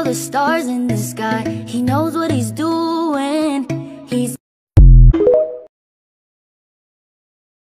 the stars in the sky. He knows what he's doing.